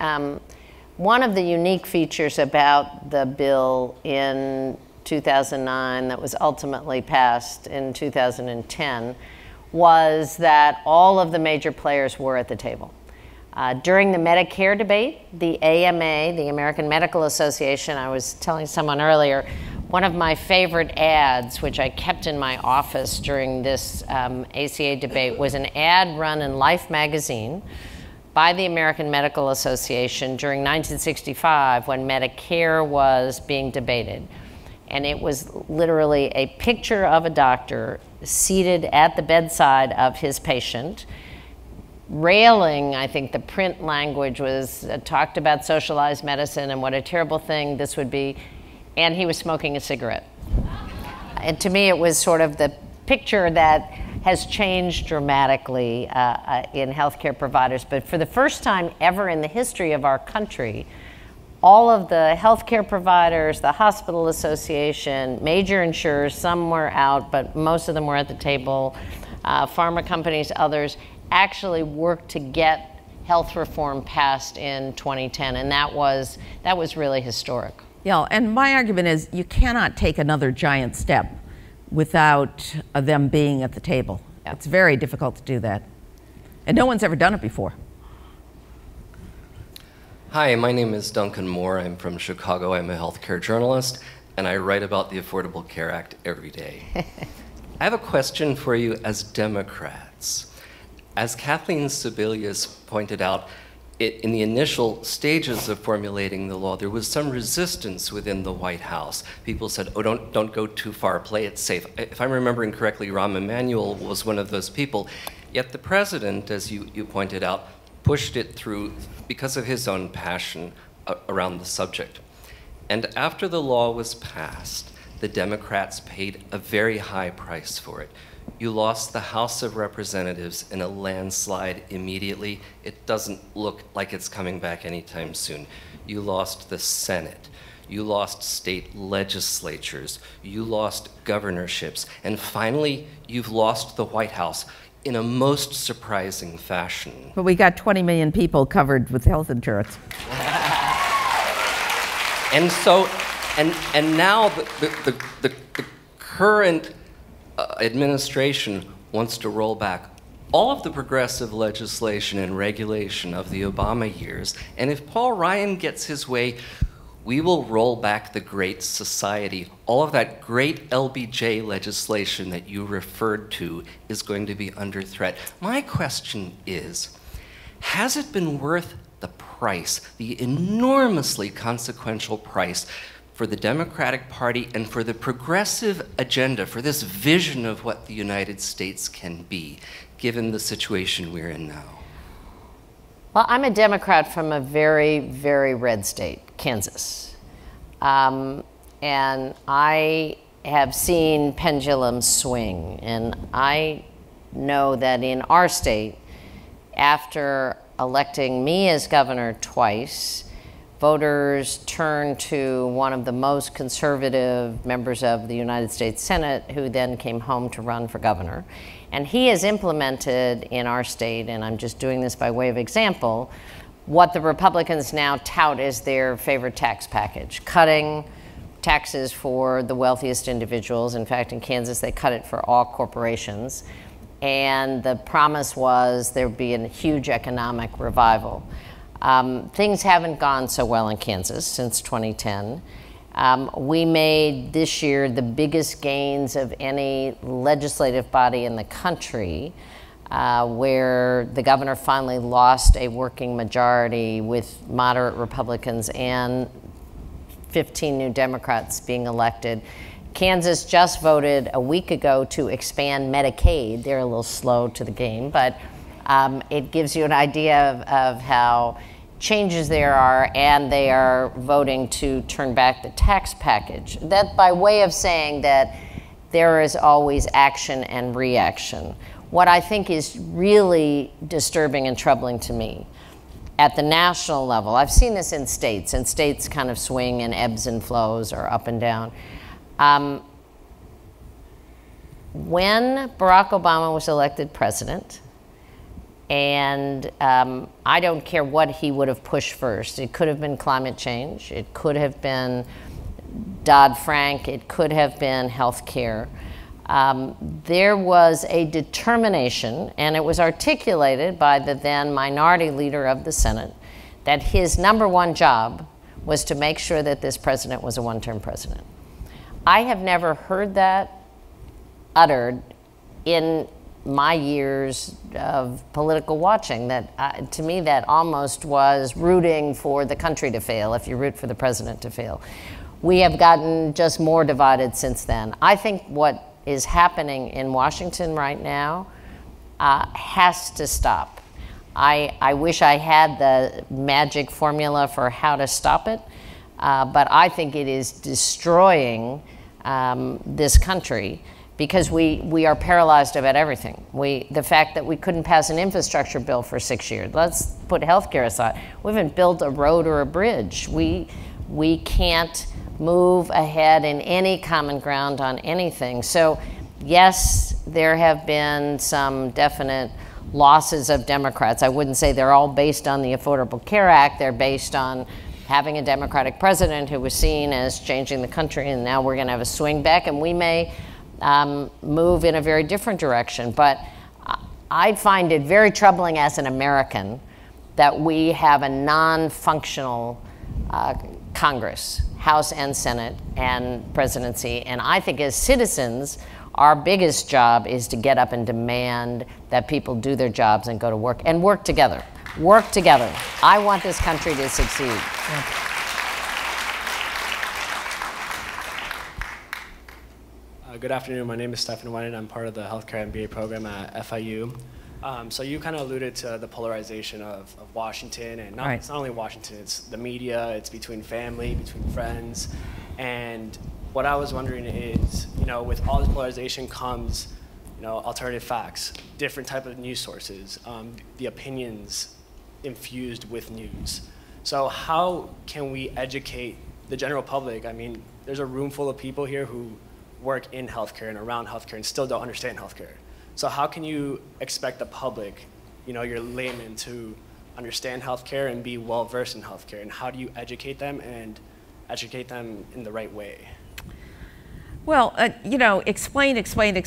one of the unique features about the bill in 2009 that was ultimately passed in 2010 was that all of the major players were at the table. During the Medicare debate, the AMA, the American Medical Association, I was telling someone earlier, one of my favorite ads, which I kept in my office during this ACA debate, was an ad run in Life magazine by the American Medical Association during 1965 when Medicare was being debated. And it was literally a picture of a doctor seated at the bedside of his patient, railing. I think the print language was talked about socialized medicine and what a terrible thing this would be, and he was smoking a cigarette. And to me, it was sort of the picture that has changed dramatically in healthcare providers. But for the first time ever in the history of our country, all of the healthcare providers, the hospital association, major insurers, some were out, but most of them were at the table, pharma companies, others, actually worked to get health reform passed in 2010, and that was really historic. Yeah, and my argument is you cannot take another giant step without them being at the table. Yeah. It's very difficult to do that, and no one's ever done it before. Hi, my name is Duncan Moore. I'm from Chicago. I'm a healthcare journalist, and I write about the Affordable Care Act every day. I have a question for you as Democrats. As Kathleen Sebelius pointed out, in the initial stages of formulating the law, there was some resistance within the White House. People said, oh, don't go too far, play it safe. If I'm remembering correctly, Rahm Emanuel was one of those people. Yet the president, as you pointed out, pushed it through because of his own passion around the subject. And after the law was passed, the Democrats paid a very high price for it. You lost the House of Representatives in a landslide immediately. It doesn't look like it's coming back anytime soon. You lost the Senate. You lost state legislatures. You lost governorships. And finally, you've lost the White House in a most surprising fashion. But we got 20 million people covered with health insurance. And so, and now the current administration wants to roll back all of the progressive legislation and regulation of the Obama years. And if Paul Ryan gets his way, we will roll back the Great Society. All of that great LBJ legislation that you referred to is going to be under threat. My question is, has it been worth the price, the enormously consequential price for the Democratic Party and for the progressive agenda, for this vision of what the United States can be, given the situation we're in now? Well, I'm a Democrat from a very, very red state, Kansas. And I have seen pendulums swing. And I know that in our state, after electing me as governor twice, voters turned to one of the most conservative members of the United States Senate, who then came home to run for governor. And he has implemented in our state, and I'm just doing this by way of example, what the Republicans now tout as their favorite tax package, cutting taxes for the wealthiest individuals. In fact, in Kansas, they cut it for all corporations. And the promise was there would be a huge economic revival. Things haven't gone so well in Kansas since 2010. We made this year the biggest gains of any legislative body in the country, where the governor finally lost a working majority with moderate Republicans and 15 new Democrats being elected. Kansas just voted a week ago to expand Medicaid. They're a little slow to the game, but it gives you an idea of how changes there are, and they are voting to turn back the tax package. That by way of saying that there is always action and reaction. What I think is really disturbing and troubling to me at the national level, I've seen this in states, and states kind of swing in ebbs and flows or up and down. When Barack Obama was elected president, and I don't care what he would have pushed first. It could have been climate change. It could have been Dodd-Frank. It could have been health care. There was a determination, and it was articulated by the then minority leader of the Senate, that his number one job was to make sure that this president was a one-term president. I have never heard that uttered in my years of political watching. That to me, that almost was rooting for the country to fail, if you root for the president to fail. We have gotten just more divided since then. I think what is happening in Washington right now has to stop. I wish I had the magic formula for how to stop it, but I think it is destroying this country. because we are paralyzed about everything. The fact that we couldn't pass an infrastructure bill for 6 years. Let's put healthcare aside. We haven't built a road or a bridge. We can't move ahead in any common ground on anything. So yes, there have been some definite losses of Democrats. I wouldn't say they're all based on the Affordable Care Act. They're based on having a Democratic president who was seen as changing the country, and now we're going to have a swing back, and we may move in a very different direction. But I find it very troubling as an American that we have a non-functional Congress, House and Senate and presidency. And I think as citizens, our biggest job is to get up and demand that people do their jobs and go to work and work together. Work together. I want this country to succeed. Yeah. Good afternoon. My name is Stephen White, and I'm part of the Healthcare MBA program at FIU. So you kind of alluded to the polarization of Washington, and it's not only Washington, it's the media, it's between family, between friends. And what I was wondering is, with all this polarization comes, alternative facts, different type of news sources, the opinions infused with news. So how can we educate the general public? I mean, there's a room full of people here who work in healthcare and around healthcare and still don't understand healthcare. So how can you expect the public, your layman, to understand healthcare and be well-versed in healthcare? And how do you educate them and educate them in the right way? Well, explain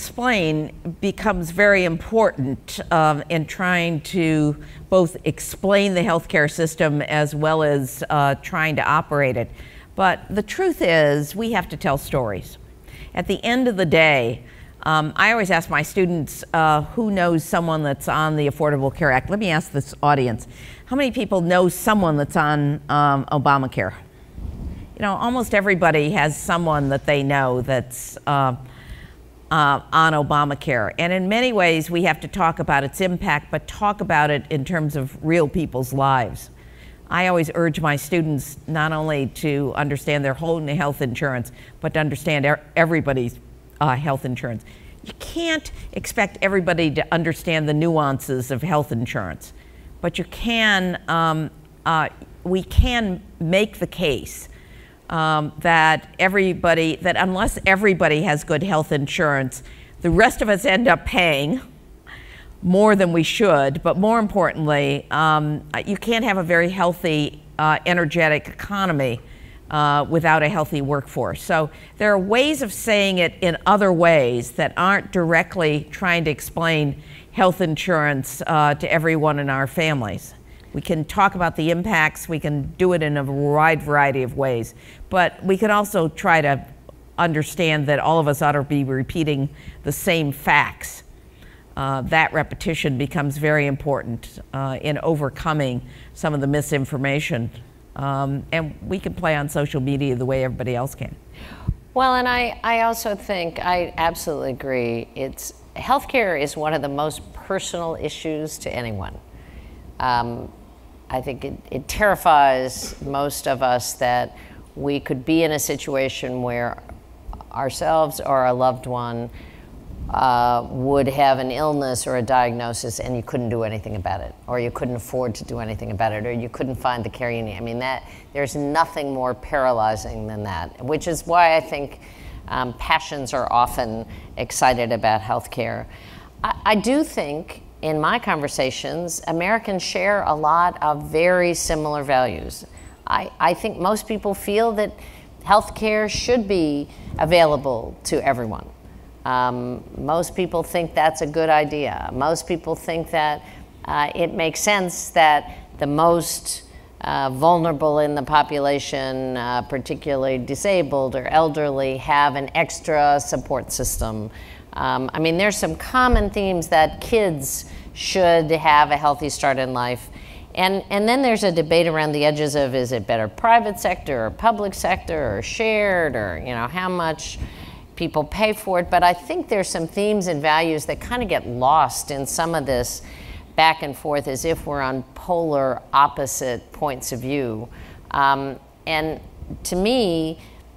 becomes very important in trying to both explain the healthcare system as well as trying to operate it. But the truth is, we have to tell stories. At the end of the day, I always ask my students who knows someone that's on the Affordable Care Act. Let me ask this audience. How many people know someone that's on Obamacare? Almost everybody has someone that they know that's on Obamacare. And in many ways, we have to talk about its impact, but talk about it in terms of real people's lives. I always urge my students not only to understand their whole health insurance, but to understand everybody's health insurance. You can't expect everybody to understand the nuances of health insurance, but you can, we can make the case that unless everybody has good health insurance, the rest of us end up paying more than we should. But more importantly, you can't have a very healthy, energetic economy without a healthy workforce. So there are ways of saying it in other ways that aren't directly trying to explain health insurance to everyone in our families. We can talk about the impacts, we can do it in a wide variety of ways, but we can also try to understand that all of us ought to be repeating the same facts. That repetition becomes very important in overcoming some of the misinformation. And we can play on social media the way everybody else can. Well, and I also think, I absolutely agree, healthcare is one of the most personal issues to anyone. I think it terrifies most of us that we could be in a situation where ourselves or a loved one would have an illness or a diagnosis and you couldn't do anything about it, or you couldn't afford to do anything about it, or you couldn't find the care you need. I mean, there's nothing more paralyzing than that, which is why I think passions are often excited about healthcare. I do think in my conversations, Americans share a lot of very similar values. I think most people feel that healthcare should be available to everyone. Most people think that's a good idea. Most people think that it makes sense that the most vulnerable in the population, particularly disabled or elderly, have an extra support system. I mean, there's some common themes that kids should have a healthy start in life. And then there's a debate around the edges of, is it better private sector or public sector or shared, or how much people pay for it. But I think there's some themes and values that kind of get lost in some of this back and forth, as if we're on polar opposite points of view. And to me,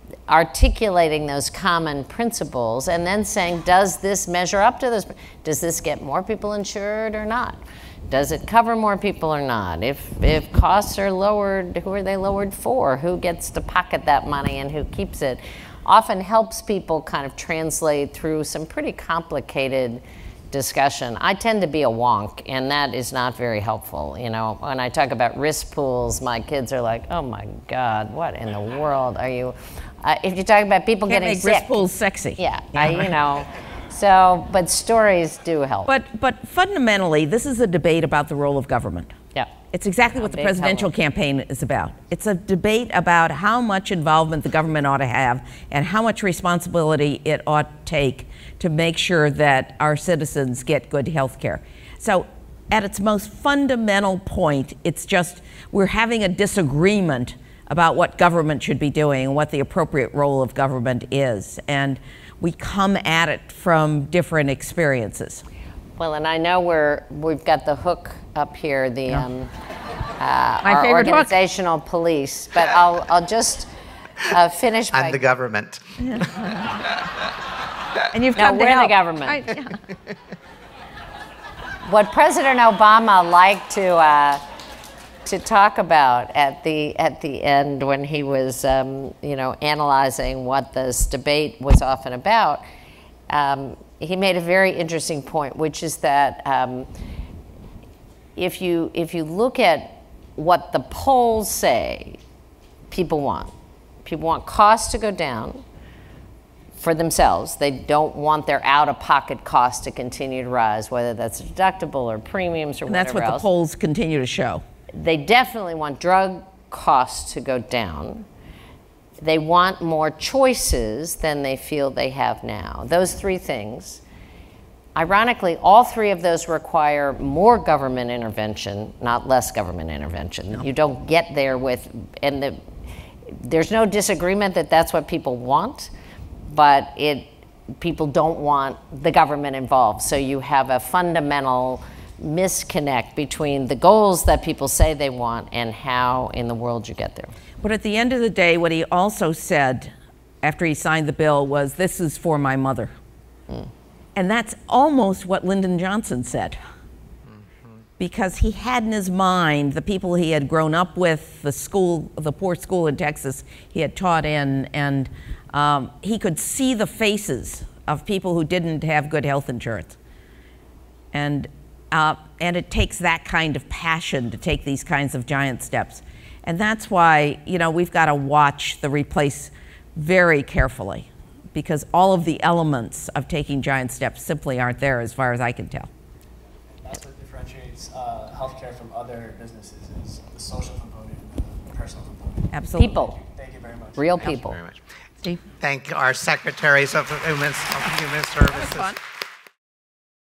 articulating those common principles and then saying, does this measure up to this? Does this get more people insured or not? Does it cover more people or not? If costs are lowered, who are they lowered for? Who gets to pocket that money and who keeps it? Often helps people kind of translate through some pretty complicated discussion. I tend to be a wonk, and that is not very helpful. You know, when I talk about risk pools, my kids are like, "Oh my God, what in the world are you?" If you talk about people Can't getting make sick, risk pools sexy. yeah, you know. So, but stories do help. But fundamentally, this is a debate about the role of government. Yeah. It's exactly what the presidential campaign is about. It's a debate about how much involvement the government ought to have and how much responsibility it ought to take to make sure that our citizens get good health care. So at its most fundamental point, it's just we're having a disagreement about what government should be doing and what the appropriate role of government is. And we come at it from different experiences. Well, and I know we've got the hook up here, the our favorite organizational police, but I'll just finish by... I'm the government. And you've No, come to we're the help. government. What President Obama liked to talk about at the end when he was you know, analyzing what this debate was often about, he made a very interesting point, which is that if you look at what the polls say people want costs to go down for themselves. They don't want their out-of-pocket costs to continue to rise, whether that's a deductible or premiums or And whatever that's what else. the polls continue to show. They definitely want drug costs to go down. They want more choices than they feel they have now. Those three things. Ironically, all three of those require more government intervention, not less government intervention. No. You don't get there with, and there's no disagreement that that's what people want, but people don't want the government involved. So you have a fundamental misconnect between the goals that people say they want and how in the world you get there. But at the end of the day, what he also said after he signed the bill was, "This is for my mother." And that's almost what Lyndon Johnson said. Because he had in his mind the people he had grown up with, the poor school in Texas he had taught in, and he could see the faces of people who didn't have good health insurance. And it takes that kind of passion to take these kinds of giant steps. And that's why, you know, we've got to watch the replace very carefully, because all of the elements of taking giant steps simply aren't there as far as I can tell. That's what differentiates healthcare from other businesses, is the social component, the personal component. Absolutely. People. Thank you very much. Real Thank you people. very much. Steve? Thank our Secretaries of Human Services. Fun.